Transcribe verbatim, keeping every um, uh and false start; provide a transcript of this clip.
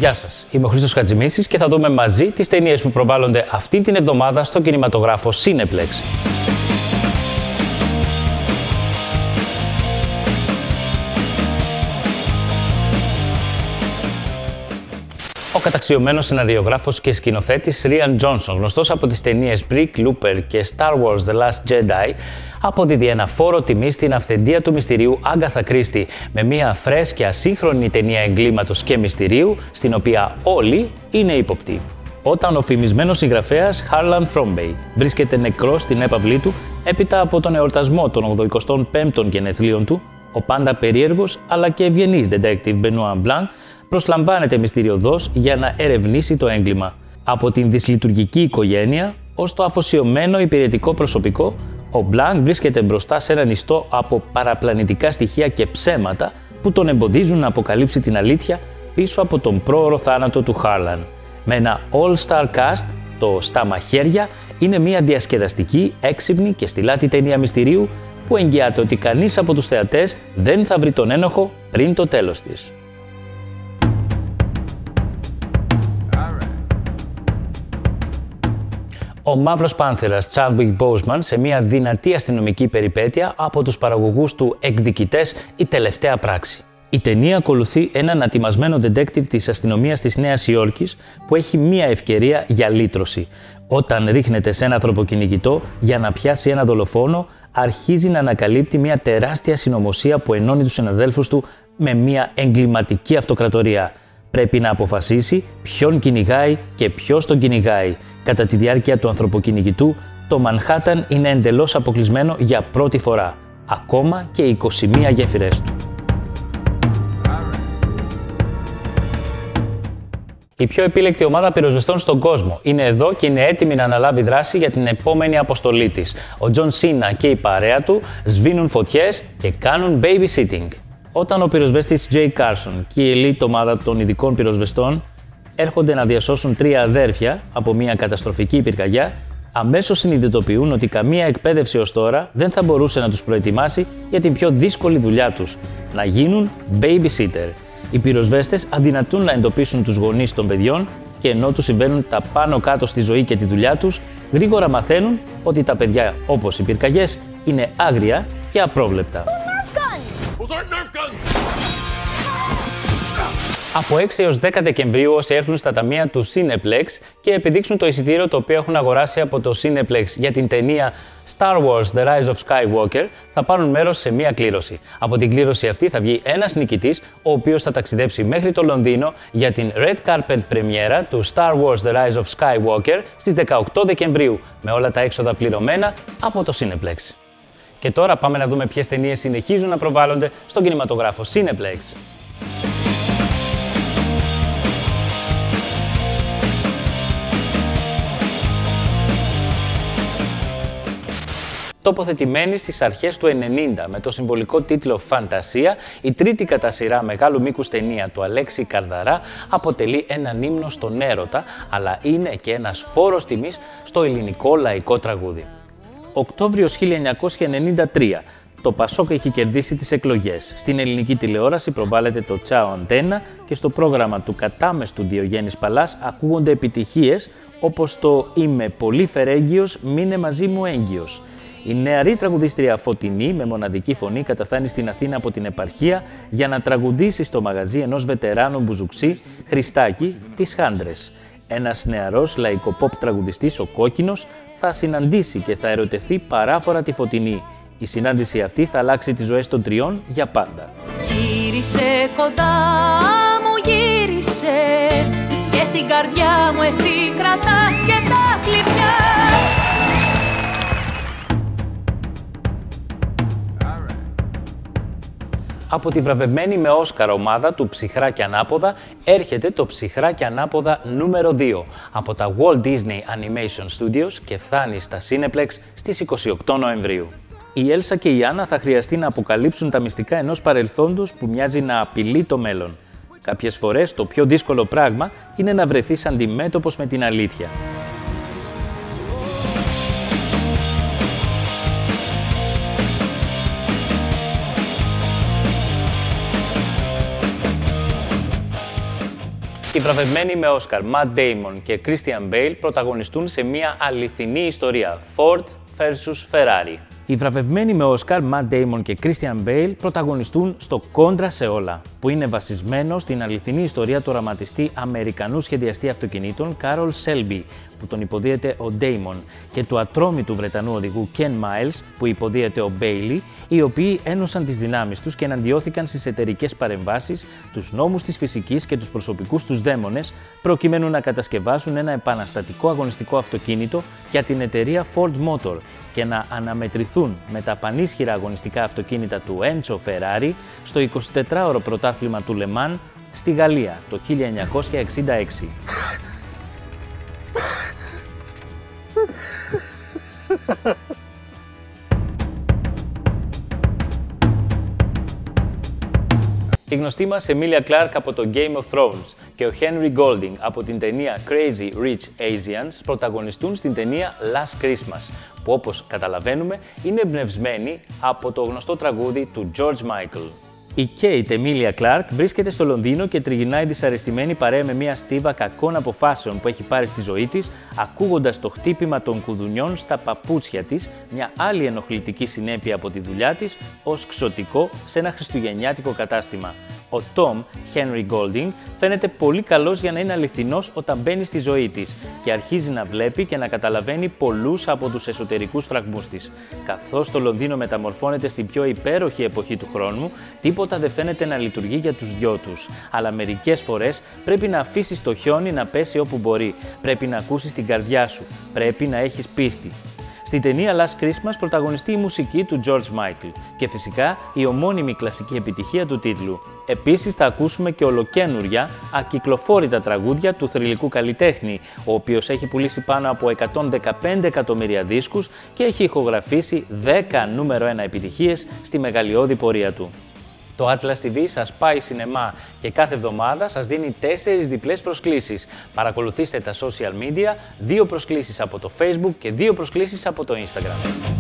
Γεια σας, είμαι ο Χρήστος Χατζημίσης και θα δούμε μαζί τις ταινίες που προβάλλονται αυτή την εβδομάδα στο κινηματογράφο Cineplex. Ο καταξιωμένος σεναριογράφος και σκηνοθέτης Rian Johnson, γνωστός από τις ταινίες Brick, Looper και Star Wars The Last Jedi, αποδίδει ένα φόρο τιμή στην αυθεντία του μυστηρίου Agatha Christie με μια φρέσκια ασύγχρονη ταινία εγκλήματος και μυστηρίου, στην οποία όλοι είναι ύποπτοι. Όταν ο φημισμένος συγγραφέας Harlan Thrombey βρίσκεται νεκρός στην έπαυλή του έπειτα από τον εορτασμό των ογδοηκοστών πέμπτων γενεθλίων του, ο πάντα περίεργος αλλά και ευγενής detective Benoit Blanc προσλαμβάνεται μυστηριωδώς για να ερευνήσει το έγκλημα. Από την δυσλειτουργική οικογένεια ως το αφοσιωμένο υπηρετικό προσωπικό, ο Blanc βρίσκεται μπροστά σε έναν ιστό από παραπλανητικά στοιχεία και ψέματα που τον εμποδίζουν να αποκαλύψει την αλήθεια πίσω από τον πρόωρο θάνατο του Harlan. Με ένα all-star cast, το «Στα μαχαίρια» είναι μια διασκεδαστική, έξυπνη και στιλάτη ταινία μυστηρίου που εγγυάται ότι κανείς από τους θεατές δεν θα βρει τον ένοχο πριν το τέλος της. Ο Μαύρος Πάνθερας Chadwick Boseman σε μια δυνατή αστυνομική περιπέτεια από τους παραγωγούς του «Εκδικητές, η τελευταία πράξη». Η ταινία ακολουθεί έναν ατιμασμένο detective της αστυνομίας της Νέας Υόρκης που έχει μία ευκαιρία για λύτρωση. Όταν ρίχνεται σε ένα ανθρωποκυνηγητό για να πιάσει ένα δολοφόνο, αρχίζει να ανακαλύπτει μια τεράστια συνωμοσία που ενώνει τους συναδέλφους του με μια εγκληματική αυτοκρατορία. Πρέπει να αποφασίσει ποιον κυνηγάει και ποιος τον κυνηγάει. Κατά τη διάρκεια του ανθρωποκυνηγητού, το Μανχάταν είναι εντελώς αποκλεισμένο για πρώτη φορά, ακόμα και οι είκοσι μία γέφυρες του. Η πιο επίλεκτη ομάδα πυροσβεστών στον κόσμο είναι εδώ και είναι έτοιμη να αναλάβει δράση για την επόμενη αποστολή της. Ο Τζον Σίνα και η παρέα του σβήνουν φωτιές και κάνουν babysitting. Όταν ο πυροσβέστης Jay Carson και η elite ομάδα των ειδικών πυροσβεστών έρχονται να διασώσουν τρία αδέρφια από μια καταστροφική πυρκαγιά, αμέσως συνειδητοποιούν ότι καμία εκπαίδευση ως τώρα δεν θα μπορούσε να τους προετοιμάσει για την πιο δύσκολη δουλειά τους, να γίνουν babysitter. Οι πυροσβέστες αδυνατούν να εντοπίσουν τους γονείς των παιδιών και ενώ τους συμβαίνουν τα πάνω κάτω στη ζωή και τη δουλειά τους, γρήγορα μαθαίνουν ότι τα παιδιά, όπως οι πυρκαγιές, είναι άγρια και απρόβλεπτα. Από έξι έως δέκα Δεκεμβρίου όσοι έρθουν στα ταμεία του Cineplex και επιδείξουν το εισιτήριο το οποίο έχουν αγοράσει από το Cineplex για την ταινία Star Wars The Rise of Skywalker θα πάρουν μέρος σε μία κλήρωση. Από την κλήρωση αυτή θα βγει ένας νικητής ο οποίος θα ταξιδέψει μέχρι το Λονδίνο για την Red Carpet πρεμιέρα του Star Wars The Rise of Skywalker στις δεκαοκτώ Δεκεμβρίου με όλα τα έξοδα πληρωμένα από το Cineplex. Και τώρα πάμε να δούμε ποιες ταινίες συνεχίζουν να προβάλλονται στον κινηματογράφο Cineplex. Τοποθετημένη στις αρχές του ενενήντα με το συμβολικό τίτλο «Φαντασία», η τρίτη κατά σειρά μεγάλου μήκους ταινία του Αλέξη Καρδαρά αποτελεί έναν ύμνο στον έρωτα, αλλά είναι και ένας φόρος τιμής στο ελληνικό λαϊκό τραγούδι. Οκτώβριος χίλια εννιακόσια ενενήντα τρία. Το Πασόκ έχει κερδίσει τις εκλογές. Στην ελληνική τηλεόραση προβάλλεται το Τσάο Αντένα και στο πρόγραμμα του κατάμεστου Διογέννης Παλάς ακούγονται επιτυχίες όπως το «Είμαι πολύ φερέγγιος, μείνε μαζί μου έγκυος». Η νεαρή τραγουδίστρια Φωτεινή με μοναδική φωνή καταφθάνει στην Αθήνα από την επαρχία για να τραγουδήσει στο μαγαζί ενός βετεράνου μπουζουξή, Χριστάκη, τις Χάντρες. Ένας νεαρός λαϊκοπόπ τραγουδιστής, ο Κόκκινος, θα συναντήσει και θα ερωτευτεί παράφορα τη Φωτεινή. Η συνάντηση αυτή θα αλλάξει τις ζωές των τριών για πάντα. Γύρισε κοντά μου, γύρισε και την καρδιά μου εσύ κρατάς και τα κλειδιά. Από τη βραβευμένη με Όσκαρ ομάδα του Ψυχρά και Ανάποδα έρχεται το Ψυχρά και Ανάποδα νούμερο δύο από τα Walt Disney Animation Studios και φτάνει στα Cineplex στις είκοσι οκτώ Νοεμβρίου. Η Έλσα και η Άννα θα χρειαστεί να αποκαλύψουν τα μυστικά ενός παρελθόντος που μοιάζει να απειλεί το μέλλον. Κάποιες φορές το πιο δύσκολο πράγμα είναι να βρεθείς αντιμέτωπος με την αλήθεια. Οι βραβευμένοι με Όσκαρ Matt Damon και Christian Bale πρωταγωνιστούν σε μια αληθινή ιστορία, Ford versus Ferrari. Οι βραβευμένοι με Όσκαρ Matt Damon και Christian Bale πρωταγωνιστούν στο Κόντρα σε όλα, που είναι βασισμένο στην αληθινή ιστορία του οραματιστή Αμερικανού σχεδιαστή αυτοκινήτων Carroll Shelby, που τον υποδίεται ο Damon, και του ατρόμητου Βρετανού οδηγού Ken Miles, που υποδίεται ο Bailey, οι οποίοι ένωσαν τις δυνάμεις τους και εναντιώθηκαν στις εταιρικές παρεμβάσεις, τους νόμους της φυσικής και τους προσωπικούς τους δαίμονες, προκειμένου να κατασκευάσουν ένα επαναστατικό αγωνιστικό αυτοκίνητο για την εταιρεία Ford Motor και να αναμετρηθούν με τα πανίσχυρα αγωνιστικά αυτοκίνητα του Enzo Ferrari στο εικοσιτετράωρο πρωτάθλημα του Le Mans στη Γαλλία το χίλια εννιακόσια εξήντα έξι. Η γνωστή μας Emilia Clarke από το Game of Thrones και ο Henry Golding από την ταινία Crazy Rich Asians πρωταγωνιστούν στην ταινία Last Christmas, που όπως καταλαβαίνουμε είναι εμπνευσμένη από το γνωστό τραγούδι του George Michael. Η Kate Emilia Clarke βρίσκεται στο Λονδίνο και τριγυρνάει δυσαρεστημένη παρέα με μια στίβα κακών αποφάσεων που έχει πάρει στη ζωή της, ακούγοντας το χτύπημα των κουδουνιών στα παπούτσια της, μια άλλη ενοχλητική συνέπεια από τη δουλειά της, ως ξωτικό σε ένα χριστουγεννιάτικο κατάστημα. Ο Tom, Henry Golding, φαίνεται πολύ καλός για να είναι αληθινός όταν μπαίνει στη ζωή της και αρχίζει να βλέπει και να καταλαβαίνει πολλούς από τους εσωτερικούς φραγμούς της. Καθώς το Λονδίνο μεταμορφώνεται στην πιο υπέροχη εποχή του χρόνου, τίποτα δεν φαίνεται να λειτουργεί για τους δυο τους. Αλλά μερικές φορές πρέπει να αφήσεις το χιόνι να πέσει όπου μπορεί. Πρέπει να ακούσεις την καρδιά σου. Πρέπει να έχεις πίστη. Στην ταινία Last Christmas πρωταγωνιστεί η μουσική του George Michael και φυσικά η ομώνυμη κλασική επιτυχία του τίτλου. Επίσης θα ακούσουμε και ολοκαίνουρια, ακυκλοφόρητα τραγούδια του θρυλικού καλλιτέχνη, ο οποίος έχει πουλήσει πάνω από εκατόν δεκαπέντε εκατομμύρια δίσκους και έχει ηχογραφήσει δέκα νούμερο ένα επιτυχίες στη μεγαλειώδη πορεία του. Το Atlas τι βι σας πάει σινεμά και κάθε εβδομάδα σας δίνει τέσσερις διπλές προσκλήσεις. Παρακολουθήστε τα social media, δύο προσκλήσεις από το Facebook και δύο προσκλήσεις από το Instagram.